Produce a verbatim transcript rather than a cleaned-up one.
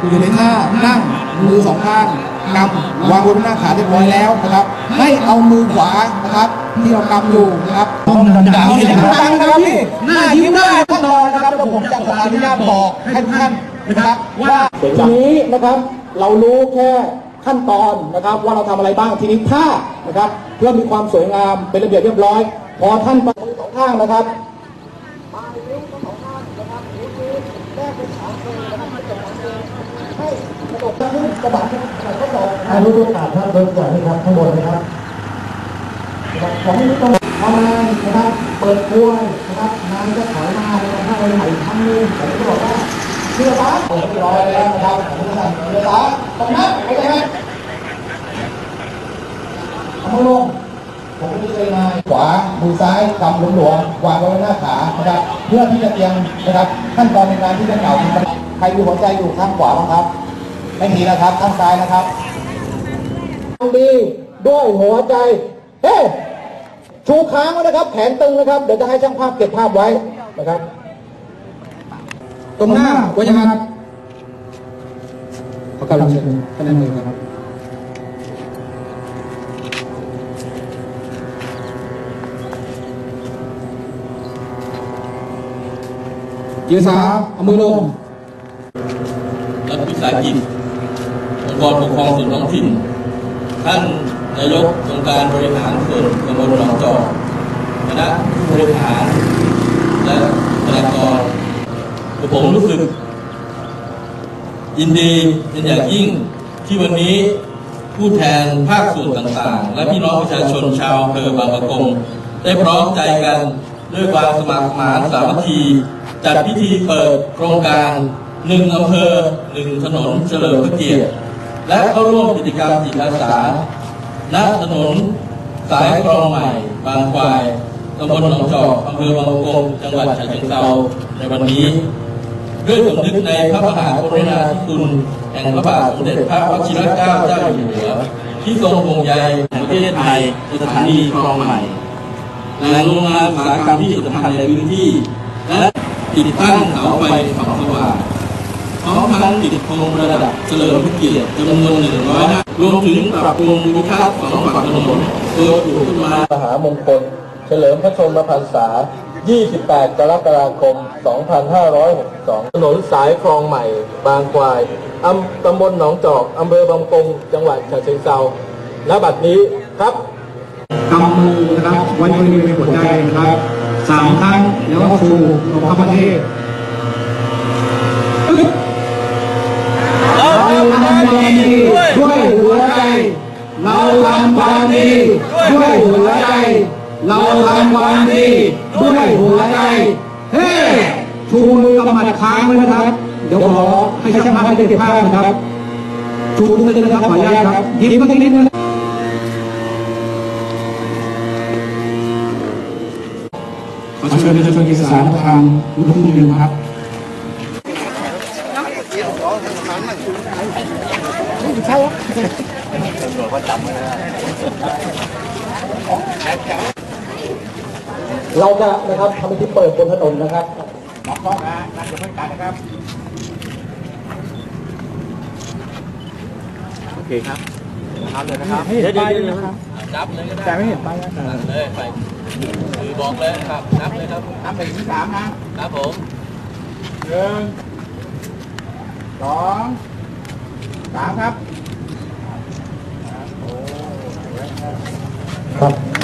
อยู่ในท่านั่งมือสองข้างกำวางบนหน้าขาเรียบร้อยแล้วนะครับให้เอามือขวานะครับที่เรากำอยู่นะครับต้องดังๆให้ดังๆนะครับพี่หน้ายิ้มได้ขั้นตอนนะครับแล้วผมจะขออนุญาตบอกให้ทุกท่านนะครับว่าทีนี้นะครับเรารู้แค่ขั้นตอนนะครับว่าเราทำอะไรบ้างทีนี้ท่านะครับเพื่อมีความสวยงามเป็นระเบียบเรียบร้อยพอท่านไปมือสองข้างนะครับมานิ้วสองข้างนะครับนิ้วนี้แรกเป็นขาเองนะครับให้กระบอกเองให้กระบอกขึ้นกระบอกขึ้นกระบอกให้รู้ตัวขาดครับเดินก่อนนะครับข้างบนนะครับของนี้ต้องทำงานนะครับเปิดกล้วยนะครับงานจะถอยมานะครับถ้าเราใหม่ทำนึงผมจะบอกว่าเชื่อฟ้าผมเรียบร้อยแล้วนะครับเชื่อฟ้าตรงนั้นไปเลยครับเอามือลงผมจะเลยมาขวามือซ้ายกำหลวมๆวางไว้บนหน้าขานะครับเพื่อที่จะเตรียมนะครับขั้นตอนในการที่จะกล่าวใครมีหัวใจอยู่ข้างขวาบ้างครับไม่มีนะครับข้างซ้ายนะครับดีด้วยหัวใจเฮ้ชูค้างไว้นะครับแขนตึงนะครับเดี๋ยวจะให้ช่างภาพเก็บภาพไว้นะครับตรงหน้าไว้ยังไงครับขอกำลังเชิญท่านนายกครับยืนสาเอามือลงรัฐวิสาหกิจองค์กรปกครองส่วนท้องถิ่นท่านนายกองค์การบริหารส่วนตำบลหนองจอกคณะผู้บริหารและบุคลากรผมรู้สึกยินดีเป็นอย่างยิ่งที่วันนี้ผู้แทนภาคส่วนต่างๆและพี่น้องประชาชนชาวอำเภอบางปะกงได้พร้อมใจกันด้วยความสมัครสมานสามัคคีจัดพิธีเปิดโครงการหนึ่งอำเภอหนึ่งถนนเฉลิมพระเกียรติและเข้าร่วมกิจกรรมจิตอาสาณถนนสายคลองใหม่บางควายตำบลหนองจอกอำเภอบางปะกงจังหวัดฉะเชิงเทราในวันนี้ด้วยสำนึกในพระมหากรุณาธิคุณแห่งพระบาทสมเด็จพระวชิรเกล้าเจ้าอยู่หัวที่ทรงห่วงใยแห่งประเทศไทยสถานีคลองใหม่แหล่งโรงงานอุตสาหกรรมที่สำคัญในพื้นที่และติดตั้งเสาไฟส่องสว่างพร้อมทั้งติดธงประดับเฉลิมพระเกียรติจำนวนหนึ่งร้อยนัดรวมถึงปรับปรุงภูมิทัศน์สองฝั่งถนนโดยปลูกขึ้นมามหามงคลเฉลิมพระชนมพรรษายี่สิบแปดกรกฎาคมสองพันห้าร้อยหกสิบสองถนนสายคลองใหม่บางควายอำตำบลหนองจอกอำเภอบางปะกงจังหวัดฉะเชิงเทราณบัดนี้ครับกำมือนะครับไว้บริเวณหัวใจนะครับสามครั้งแล้วก็ชูลงข้าประเทศเราทำความดีด้วยหัวใจเราทำความดีด้วยหัวใจเราทำความดีด้วยหัวใจเฮ้ชูมือกำมัดค้างไว้นะครับเดี๋ยวขอให้ช่างภาพได้เก็บภาพนะครับชูมือเลยนะครับขออนุญาตครับยิ้มสักนิดนึงขอเชิญประชาชนกิจสารทางรุ่นที่หนึ่งครับใช่เราจะนะครับทำพิธีเปิดบนถนนนะครับมองกล้องนะนั่นจะเพิ่งการนะครับโอเคครับทำเลยนะครับเดี๋ยวเดี๋ยวนะครับนับเลยก็ได้แต่ไม่เห็นไปนะเลยไปคือบอกเลยครับนับเลยครับนับไปที่สามนะครับผมหนึ่งสองสามครับครับ